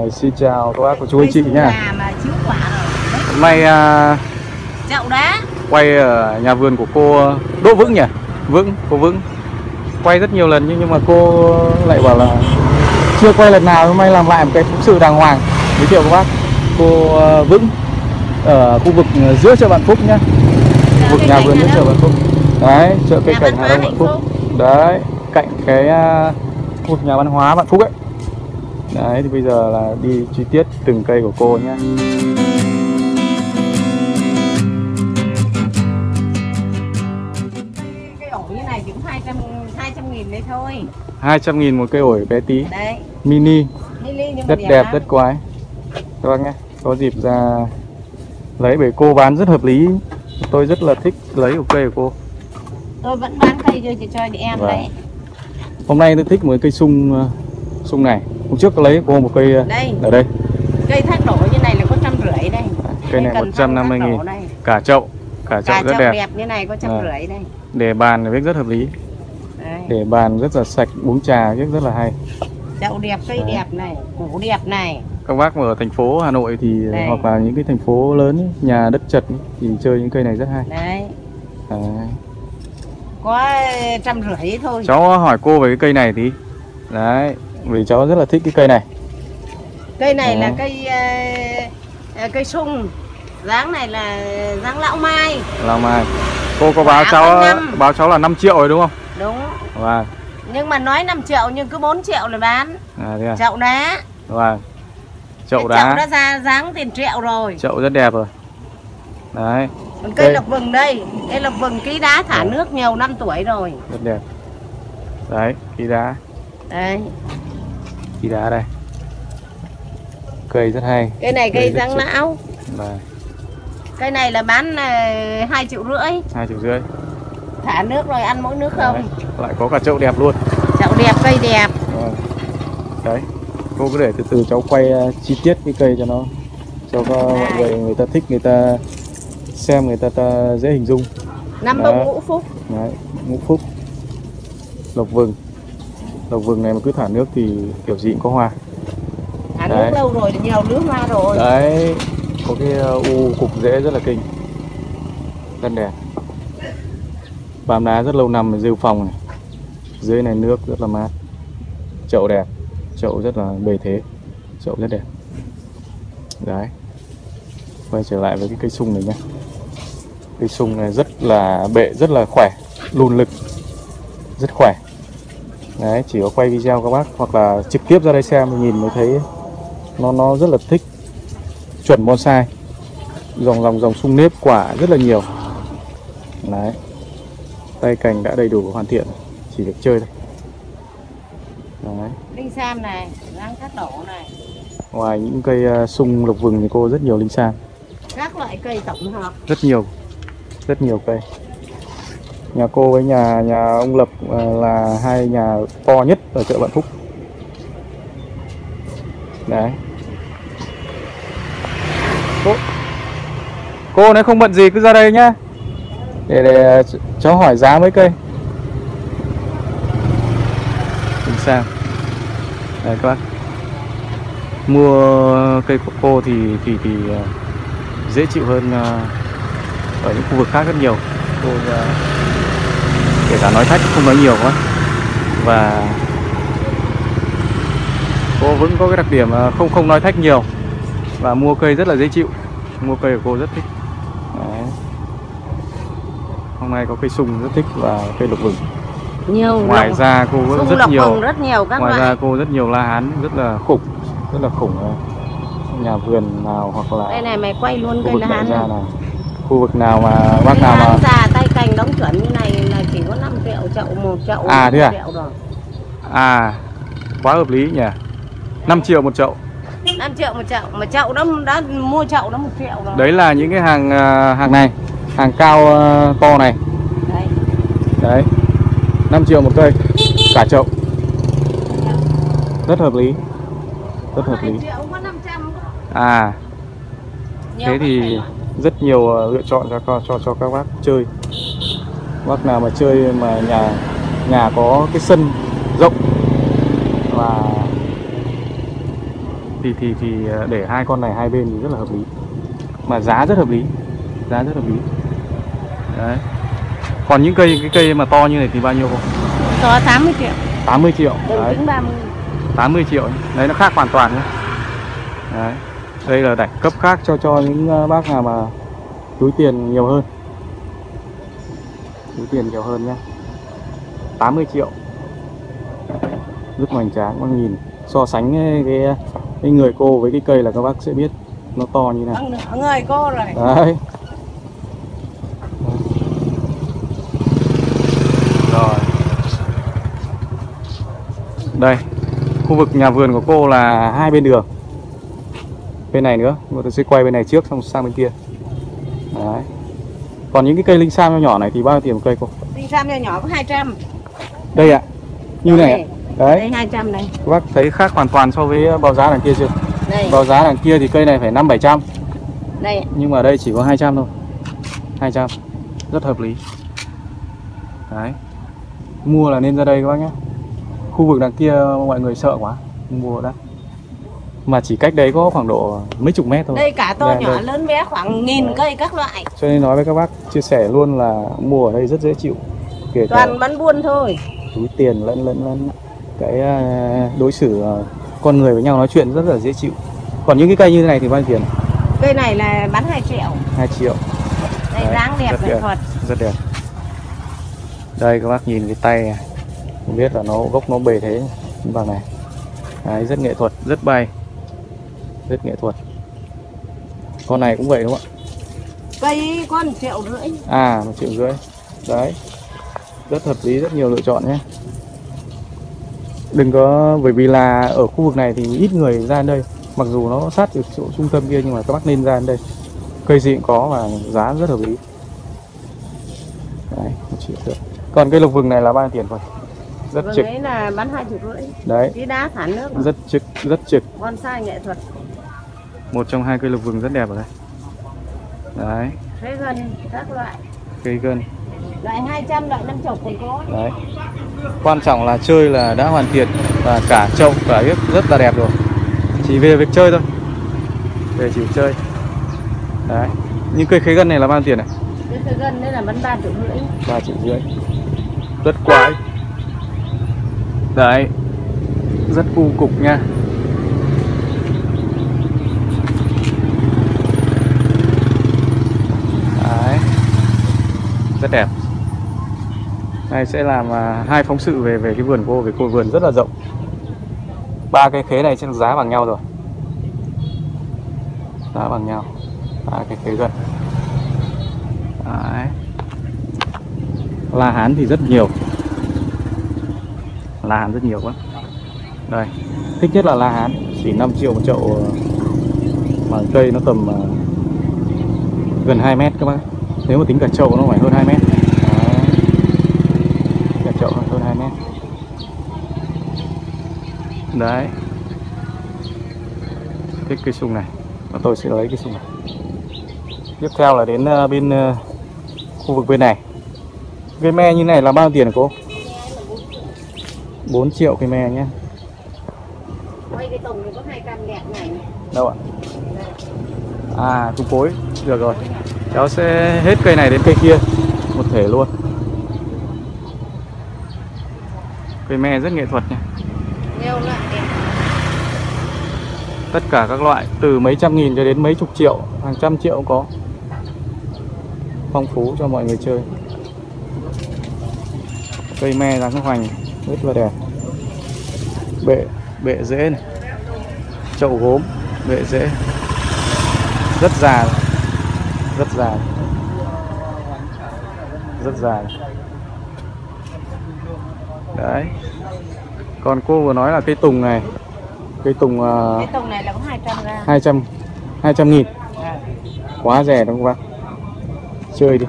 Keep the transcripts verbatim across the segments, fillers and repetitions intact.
Rồi, xin chào các bác cô chú anh chị nhá. Mà chiếu quả rồi. Hôm nay uh, chậu đá quay ở nhà vườn của cô Đỗ Vững nhỉ? Vững, cô Vững. Quay rất nhiều lần nhưng nhưng mà cô lại bảo là chưa quay lần nào, hôm nay làm lại một cái phóng sự đàng hoàng. Giới thiệu các bác cô uh, Vững ở khu vực giữa chợ Vạn Phúc nhá. Khu vực nhà vườn giữa chợ Vạn Phúc. Đấy, chợ cây cảnh Hà Đông Vạn Phúc. Đấy, cạnh cái uh, khu vực nhà văn hóa Vạn Phúc ấy. Đấy, thì bây giờ là đi chi tiết từng cây của cô nhé. Cây ổi như này cũng hai trăm nghìn đấy thôi. hai trăm nghìn một cây ổi bé tí. Đấy. Mini. Mini nhưng rất đẹp, đẹp, rất quái. Các bác nhé, có dịp ra lấy, bởi cô bán rất hợp lý. Tôi rất là thích lấy của cây của cô. Tôi vẫn bán cây cho chị cho chị em Và đấy. hôm nay tôi thích một cây sung sung này. Hôm trước có lấy cô một cây đây. Ở đây. Cây thác đổ như này là có trăm rưỡi đây. Cây này một trăm năm mươi nghìn. Cả chậu, cả chậu cả rất chậu đẹp. đẹp như này có trăm rưỡi đây. Để bàn thì rất hợp lý. Đấy. Để bàn rất là sạch, uống trà rất rất là hay. Chậu đẹp, cây Đấy. đẹp này, củ đẹp này. Các bác mà ở thành phố Hà Nội thì Đây. hoặc là những cái thành phố lớn ấy, nhà đất chật ấy, thì chơi những cây này rất hay. Đấy. Đấy. Có trăm rưỡi thôi. Cháu hỏi cô về cái cây này tí. Đấy, vì cháu rất là thích cái cây này. Cây này Đấy. là cây uh, cây sung. Dáng này là dáng lão mai. Lão mai. Cô có báo cháu báo cháu là năm triệu rồi đúng không? Đúng. Vâng. Nhưng mà nói năm triệu nhưng cứ bốn triệu là bán. À, thế à? Chậu đá. Vâng. Chậu cái đá. Chậu đã ra dáng tiền triệu rồi. Chậu rất đẹp rồi. Đấy. Còn cây đây. Lộc vừng đây. Cây lộc vừng ký đá thả Đấy. Nước nhiều năm tuổi rồi. Rất đẹp. Đấy, ký đá. Đây. Ký đá đây. Cây rất hay. Cây này cây, cây dáng lão. Đấy. Cây này là bán uh, hai triệu rưỡi. Hai triệu rưỡi. Thả nước rồi ăn mỗi nước không? Đấy. Lại có cả chậu đẹp luôn. Chậu đẹp, cây đẹp. Đấy. Đấy. Cô cứ để từ từ cháu quay uh, chi tiết cái cây cho nó, cho có mọi người người ta thích, người ta xem, người ta, ta dễ hình dung. Năm bông ngũ phúc. Đấy, ngũ phúc. Lộc vừng. Lộc vừng này mà cứ thả nước thì kiểu gì cũng có hoa. Thả nước lâu rồi, nhiều nước hoa rồi. Đấy, có cái uh, u cục rễ rất là kinh. Rất đẹp. Bám đá rất lâu năm, rêu phong này. Dưới này nước rất là mát. Chậu đẹp. Chậu rất là bề thế. Chậu rất đẹp. Đấy. Quay trở lại với cái cây sung này nhé. Cây sung này rất là bệ, rất là khỏe, lùn lực, rất khỏe. Đấy, chỉ có quay video các bác hoặc là trực tiếp ra đây xem nhìn mới thấy nó nó rất là thích. Chuẩn bonsai. Dòng dòng dòng sung nếp quả rất là nhiều. Đấy. Tay cành đã đầy đủ hoàn thiện, chỉ việc chơi thôi. Đấy. Linh sam này, răng thác đổ này. Ngoài những cây uh, sung lộc vừng thì cô rất nhiều linh sam. Các loại cây tổng hợp. Rất nhiều, rất nhiều cây. Nhà cô với nhà nhà ông Lập uh, là hai nhà to nhất ở chợ Vạn Phúc. Đấy. Cô, cô nếu không bận gì cứ ra đây nhá. Để để cháu hỏi giá mấy cây. Linh sam. Đây các bác. Mua cây của cô thì thì thì uh, dễ chịu hơn uh, ở những khu vực khác rất nhiều. Cô uh, kể cả nói thách không nói nhiều quá. Và cô vẫn có cái đặc điểm uh, không không nói thách nhiều. Và mua cây rất là dễ chịu. Mua cây của cô rất thích. Đấy. Hôm nay có cây sung rất thích và cây lộc vừng. Nhiều. Ngoài lộc, ra cô vẫn rất nhiều, rất nhiều các ngoài loại. ra cô rất nhiều la hán rất là khủng, rất là khủng. Nhà vườn nào hoặc là đây này mày quay luôn cây la hán này. Khu vực nào mà bác cây nào mà già tay cành đóng chuẩn như này là chỉ có năm triệu chậu một chậu. À thế à? Triệu rồi. À, quá hợp lý nhỉ. năm triệu một chậu. năm triệu một chậu, mà chậu đó đã mua chậu đó một triệu rồi. Đấy là những cái hàng hàng này, hàng cao uh, to này. Đấy. Đấy. năm triệu một cây, cả chậu. Rất hợp lý. Rất hợp lý. À. Thế thì rất nhiều lựa chọn cho cho cho các bác chơi. Bác nào mà chơi mà nhà nhà có cái sân rộng và thì thì thì để hai con này hai bên thì rất là hợp lý, mà giá rất hợp lý, giá rất hợp lý. Đấy. Còn những cây cái cây mà to như này thì bao nhiêu không? To tám mươi triệu. tám mươi triệu. Đừng Đấy. tính ba mươi. tám mươi triệu. Đấy, nó khác hoàn toàn nhé. Đấy. Đây là đẳng cấp khác cho cho những bác nào mà túi tiền nhiều hơn. Túi tiền nhiều hơn nhé. tám mươi triệu. Rất hoành tráng, bác nhìn so sánh cái, cái người cô với cái cây là các bác sẽ biết nó to như nào. Người cô rồi. Đấy. Rồi. Đây, khu vực nhà vườn của cô là hai bên đường. Bên này nữa, nhưng mà tôi sẽ quay bên này trước xong sang bên kia. Đấy. Còn những cái cây linh sam nhỏ này thì bao nhiêu tiền một cây cô? Linh sam nhỏ nhỏ có hai trăm. Đây ạ. À, như này. Này. Đấy. Đây hai trăm này. Các bác thấy khác hoàn toàn so với báo giá đằng kia chưa? Đây. Báo giá đằng kia thì cây này phải năm bảy trăm. Đây. Nhưng mà đây chỉ có hai trăm thôi. hai trăm. Rất hợp lý. Đấy. Mua là nên ra đây các bác nhé. Khu vực đằng kia mọi người sợ quá, không mua đó. Mà chỉ cách đấy có khoảng độ mấy chục mét thôi. Đây cả to đây, nhỏ đây. lớn bé khoảng nghìn cây các loại. Cho nên nói với các bác chia sẻ luôn là mua ở đây rất dễ chịu. Kể toàn cả bán buôn thôi. túi tiền lẫn lẫn lẫn cái đối xử con người với nhau nói chuyện rất là dễ chịu. Còn những cái cây như thế này thì bao nhiêu tiền? Cây này là bán hai triệu. hai triệu. Đây dáng đẹp nghệ thuật. Rất đẹp. Đây các bác nhìn cái tay này. Không biết là nó gốc nó bề thế bằng này. Đấy, rất nghệ thuật, rất bay. Rất nghệ thuật. Con này cũng vậy đúng không ạ? Cây có một triệu rưỡi. À, một triệu rưỡi. Đấy. Rất hợp lý, rất nhiều lựa chọn nhé. Đừng có, bởi vì là ở khu vực này thì ít người ra đây. Mặc dù nó sát ở chỗ trung tâm kia nhưng mà các bác nên ra đây. Cây gì cũng có và giá rất hợp lý. Đấy, một triệu rưỡi. Còn cây lộc vừng này là bao nhiêu tiền rồi? Rất vâng, trực. đấy là bán hai triệu rưỡi. Đấy. Cái đá thả nước. Rất trực, rất trực. Bonsai nghệ thuật. Một trong hai cây lộc vừng rất đẹp ở đây. Đấy. Cây gân các loại. Cây gân. Loại hai trăm, loại năm chục còn có. Đấy. Quan trọng là chơi là đã hoàn thiện và cả chậu cả yết rất là đẹp rồi. Chỉ về việc chơi thôi. Về chỉ chơi. Đấy. Nhưng cây khế gân này là bao nhiêu tiền này? Cây khế gân đây là bán ba triệu rưỡi. ba triệu rưỡi. Rất quái. Đấy. Rất u cục nha. Đấy. Rất đẹp. Này sẽ làm uh, hai phóng sự về về cái vườn cô, về cô vườn rất là rộng. Ba cây khế này sẽ giá bằng nhau rồi. Giá bằng nhau. Ba cây khế gần. Đấy. La hán thì rất nhiều. La hán rất nhiều quá. Đây, thích nhất là la hán, chỉ năm triệu một chậu mà cây nó tầm uh, gần hai mét các bác. Nếu mà tính cả chậu nó phải hơn hai mét. Cả chậu hơn hai mét. Đấy. Thích cây sung này. Và tôi sẽ lấy cây sung này. Tiếp theo là đến uh, bên uh, khu vực bên này. Cây me như này là bao nhiêu tiền hả cô? bốn triệu cây me nhé. Quay cái tùng này có hai trăm đẹp này. Đâu ạ? À, trung phối. Được rồi. Cháu sẽ hết cây này đến cây kia một thể luôn. Cây me rất nghệ thuật nha. Nhiều loại đẹp. Tất cả các loại từ mấy trăm nghìn cho đến mấy chục triệu, hàng trăm triệu cũng có. Phong phú cho mọi người chơi. Cây me dáng hoành rất là đẹp. Bệ, bệ rễ này. Chậu gốm, bệ rễ. Rất già. Rất già. Rất già. Đấy. Còn cô vừa nói là cây tùng này. Cây tùng uh, Cây tùng này là có hai trăm ra. hai trăm hai trăm nghìn. Quá rẻ đúng không bác? Chơi đi.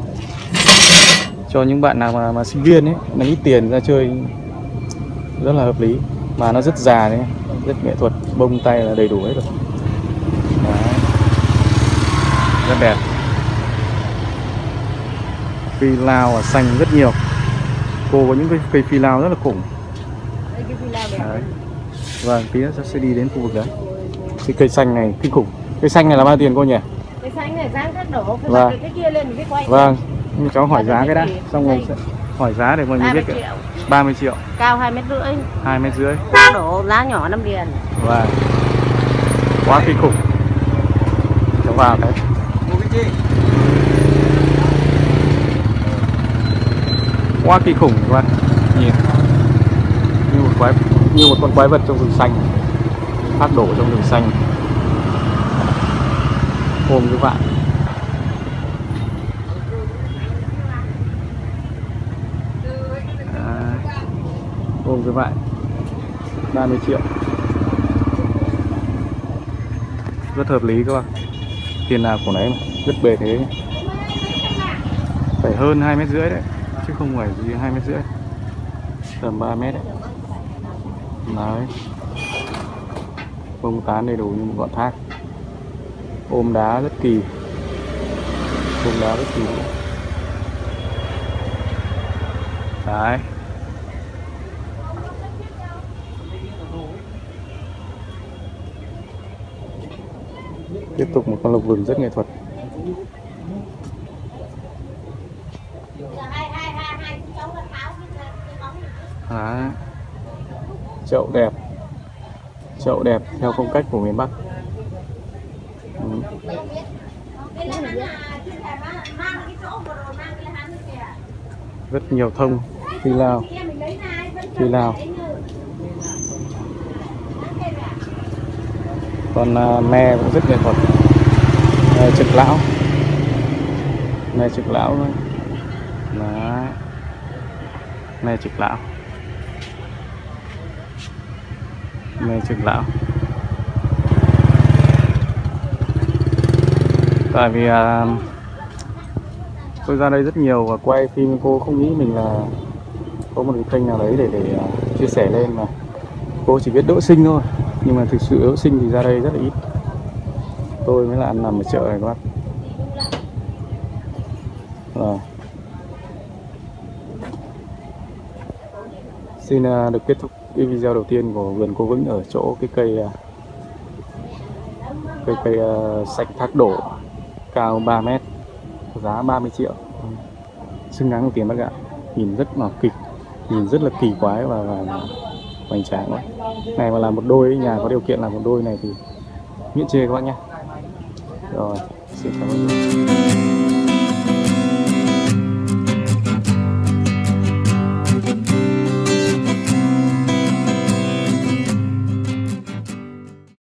Cho những bạn nào mà, mà sinh viên ấy, mà ít tiền ra chơi rất là hợp lý. Mà nó rất già đấy, rất nghệ thuật, bông tay là đầy đủ hết rồi. Đấy. Rất đẹp. Phi lao và xanh rất nhiều. Cô có những cái cây phi lao rất là khủng. Đây cái phi lao đẹp. Đấy. Vâng, tí nữa sẽ đi đến khu vực đấy. Cái cây xanh này kinh khủng. Cây xanh này là bao tiền cô nhỉ? Cây xanh này dáng thác đổ, phải Vâng. bật cái kia lên cái quay. Vâng, nhưng cháu hỏi Ba giá mươi cái đã, triệu. xong rồi Đây. sẽ hỏi giá để mọi người ba mươi biết. triệu. ba mươi triệu, Cao hai mét rưỡi. hai mét rưỡi. Thác đổ lá nhỏ năm liền. Vâng. Quá kinh khủng. Cháu vào cái. Quá kinh khủng các bạn. Nhìn. Như một quái như một con quái vật trong rừng xanh. Thác đổ trong rừng xanh. Ôm các bạn. À, ôm các bạn. ba mươi triệu. Rất hợp lý các bạn. Tiền nào của nấy mà, rất bề thế. Phải hơn hai mét rưỡi đấy, chứ không phải gì hai mét rưỡi. Tầm ba mét đấy. Đấy. Bông tán đầy đủ như một ngọn thác. Ôm đá rất kỳ. Ôm đá rất kỳ. Đấy. Tiếp tục một con lộc vừng rất nghệ thuật. Đấy. Chậu đẹp. Chậu đẹp theo phong cách của miền Bắc. Ừ. Rất nhiều thông. Phi lao. Phi lao. Còn uh, me cũng rất nghệ thuật. Me trực lão. Me trực lão thôi. Đấy. Me trực lão. Me trực lão. Tại vì uh, tôi ra đây rất nhiều và quay phim, cô không nghĩ mình là có một cái kênh nào đấy để để uh, chia sẻ lên, mà cô chỉ biết đỗ sinh thôi. Nhưng mà thực sự đỗ sinh thì ra đây rất là ít. Tôi mới là ăn nằm ở chợ này các bác. Rồi. Xin uh, được kết thúc cái video đầu tiên của vườn cô Vững ở chỗ cái cây uh, cây cây uh, sạch thác đổ cao ba mét, giá ba mươi triệu, xứng đáng đồng tiền bác ạ. Nhìn rất là kịch, nhìn rất là kỳ quái và, và hoành tráng quá. Này mà làm một đôi, nhà có điều kiện làm một đôi này thì miễn chê các bác nhé. Rồi, xin cảm ơn.